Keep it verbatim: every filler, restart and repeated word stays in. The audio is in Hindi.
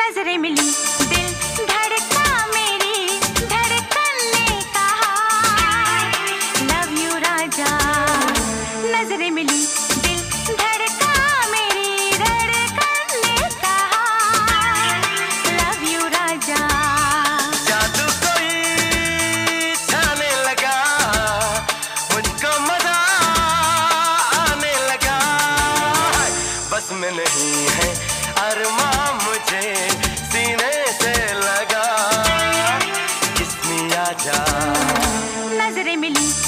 नजरें मिली, दिल धड़का, मेरी धड़कन ने कहा लव यू राजा। नजरें मिली, दिल धड़का, मेरी धड़कन ने कहा लव यू राजा। जादू कोई छाने लगा, मुझको मजा आने लगा। बस में नहीं है अरमां मुझे सीने से लगा, किस्मी आजा। नजरें मिली।